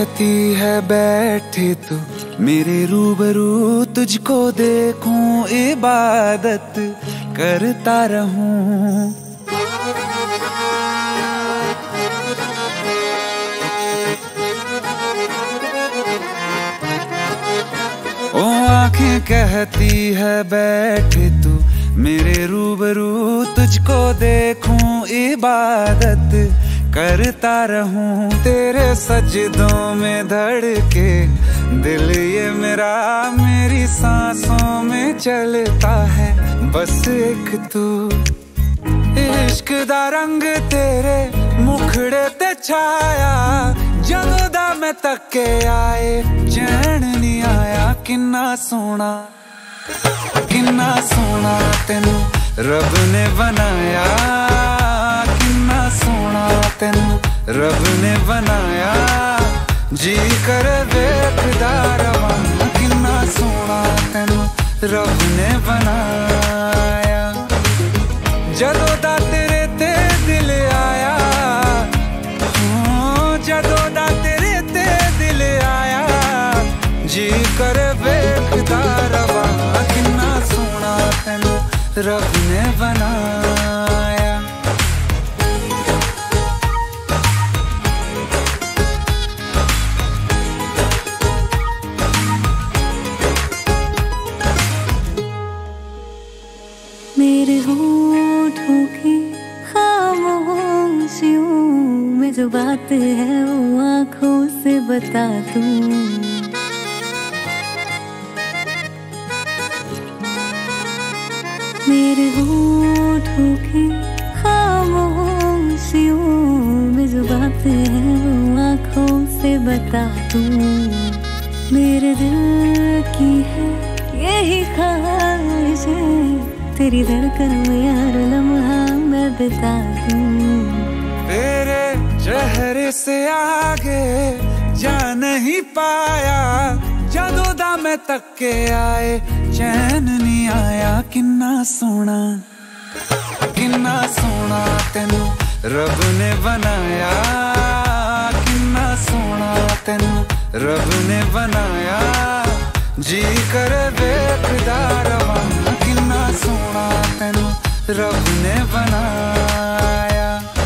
कहती है बैठे तू मेरे रूबरू, तुझको देखूं इबादत करता रहूं। ओ आंखें कहती है बैठे तू मेरे रूबरू, तुझको देखूं इबादत करता रहूं। तेरे सजदों में धड़के दिल ये मेरा, मेरी सांसों में चलता है बस एक तू। इश्क दा रंग तेरे मुखड़े ते छाया, जदों दा मैं तके आए चैन नहीं आया। किन्ना सोना तेनू रब ने बनाया, किन्ना सोना तेनू रब ने बनाया। जी कर वेखदा रवां, किन्ना सोना तेनू रब ने बनाया। जदों दा तेरे ते दिल आया, जदों दा तेरे ते दिल आया। जी कर वेखदा रवां, किन्ना सोना तेनू रब ने बनाया। मेरे होठों की खामोशियों में जो बात है वो आँखों से बता दूं। मेरे होठों की खामोशियों में जो बात है वो आँखों से बता दूं। मेरे दिल की है यही ख्वाहिश है, तेरी धड़कन में हर लम्हा मैं बिता दूं। तेरे चेहरे से आगे जा नहीं पाया, जदों दा मैं तके आए चैन नहीं आया। किन्ना सोना तेनू रब ने बनाया, किन्ना सोना तेनू रब ने बनाया। जी कर वेखदा रवां, किन्ना सोना तेनू रब ने बनाया।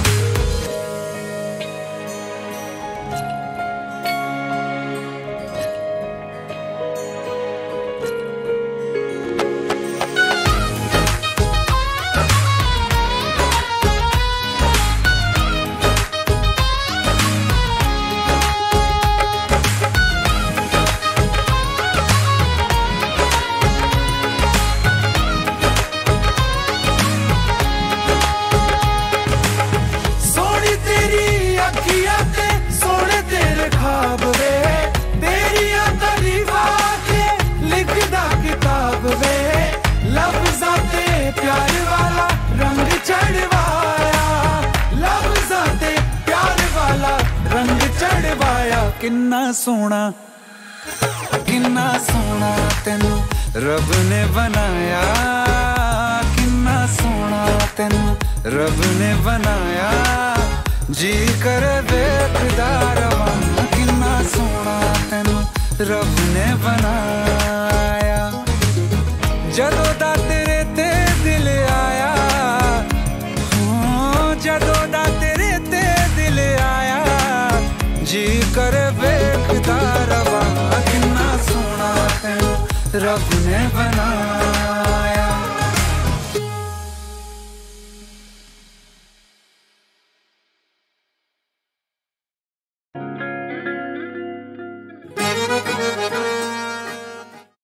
किन्ना सोना तेनू रब ने बनाया, किन्ना सोना तेनू रब ने बनाया। जी कर वेखदा रवां, किन्ना सोना तेनू रब ने बनाया। जदों दा तेरे ते दिल आया, जदों दा तेरे ते दिल आया। जी कर वेखदा रवां, किन्ना सोना तेनू रब ने बनाया।